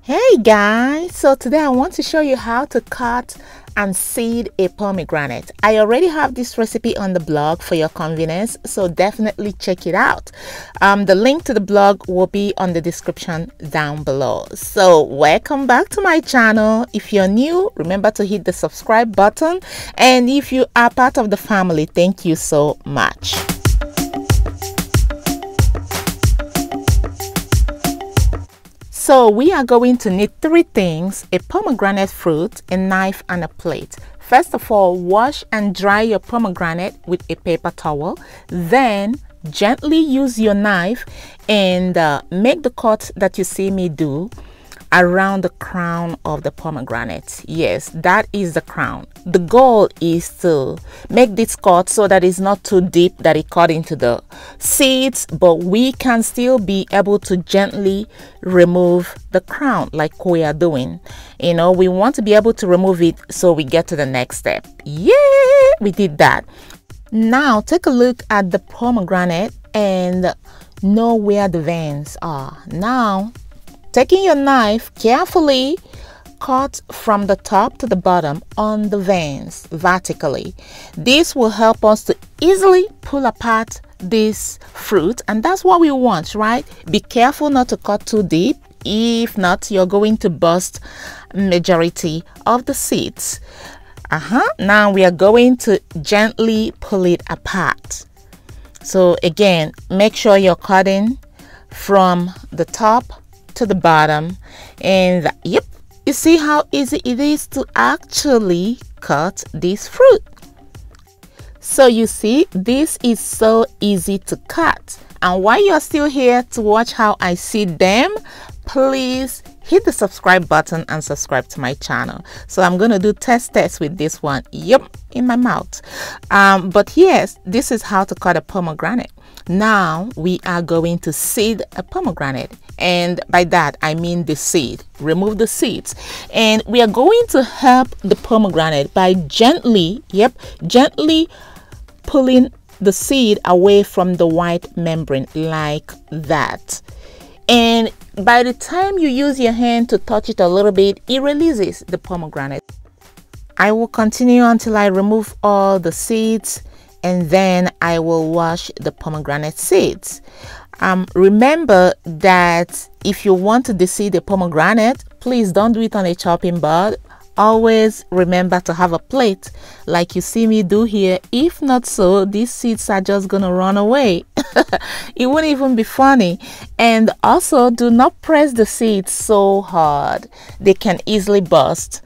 Hey guys, so today I want to show you how to cut and seed a pomegranate. I already have this recipe on the blog for your convenience, so definitely check it out. The link to the blog will be on the description down below. So welcome back to my channel. If you're new, remember to hit the subscribe button, and if you are part of the family, thank you so much. So we are going to need three things: a pomegranate fruit, a knife, and a plate. First of all, wash and dry your pomegranate with a paper towel. Then gently use your knife and make the cut that you see me do around the crown of the pomegranate. Yes, that is the crown. The goal is to make this cut so that it's not too deep that it cut into the seeds, but we can still be able to gently remove the crown like we are doing. You know, we want to be able to remove it so we get to the next step. Yeah, we did that. Now take a look at the pomegranate and know where the veins are. Now taking your knife, carefully cut from the top to the bottom on the veins vertically. This will help us to easily pull apart this fruit, and that's what we want, right? Be careful not to cut too deep. If not, you're going to burst majority of the seeds. Now we are going to gently pull it apart. So again, make sure you're cutting from the top to the bottom, and yep, you see how easy it is to actually cut this fruit. So you see, this is so easy to cut. And while you're still here to watch how I seed them, please hit the subscribe button and subscribe to my channel. So I'm going to do test with this one. Yep, in my mouth. But yes, this is how to cut a pomegranate. Now we are going to seed a pomegranate, and by that I mean the seed. Remove the seeds, and we are going to help the pomegranate by gently pulling the seed away from the white membrane like that. And by the time you use your hand to touch it a little bit, it releases the pomegranate. I will continue until I remove all the seeds, and then I will wash the pomegranate seeds. Remember that if you want to deseed a pomegranate, please don't do it on a chopping board. Always remember to have a plate like you see me do here. If not so, these seeds are just gonna run away. It won't even be funny. And also, do not press the seeds so hard, they can easily burst.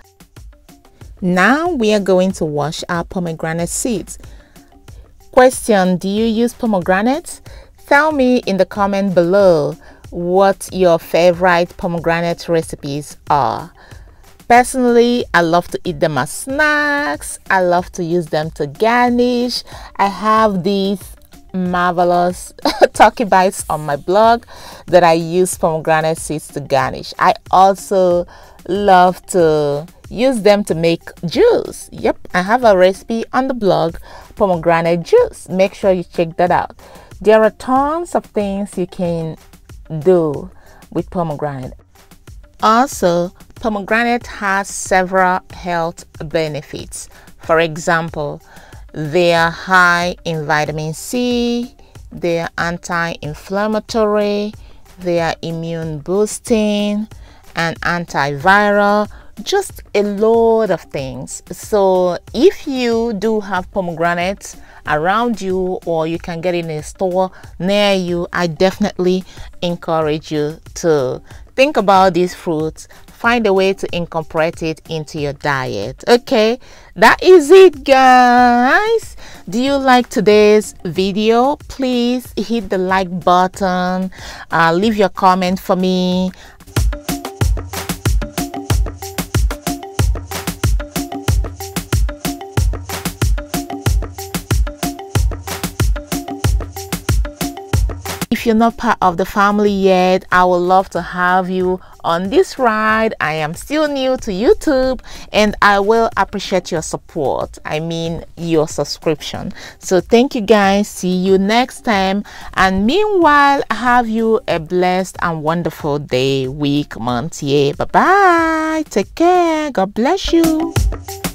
Now we are going to wash our pomegranate seeds. Question: do you use pomegranates? Tell me in the comment below what your favorite pomegranate recipes are. Personally, I love to eat them as snacks. I love to use them to garnish. I have these marvelous turkey bites on my blog that I use pomegranate seeds to garnish. I also love to use them to make juice. Yep, I have a recipe on the blog, pomegranate juice. Make sure you check that out. There are tons of things you can do with pomegranate. Also, pomegranate has several health benefits. For example, they are high in vitamin C, they are anti-inflammatory, they are immune boosting and antiviral, just a load of things. So if you do have pomegranates around you, or you can get it in a store near you, I definitely encourage you to think about these fruits, find a way to incorporate it into your diet. Okay, that is it, guys. Do you like today's video? Please hit the like button, leave your comment for me. If if you're not part of the family yet, I would love to have you on this ride. I am still new to YouTube and I will appreciate your support. I mean your subscription. So thank you guys. See you next time. And meanwhile, have you a blessed and wonderful day, week, month, year. Bye bye. Take care. God bless you.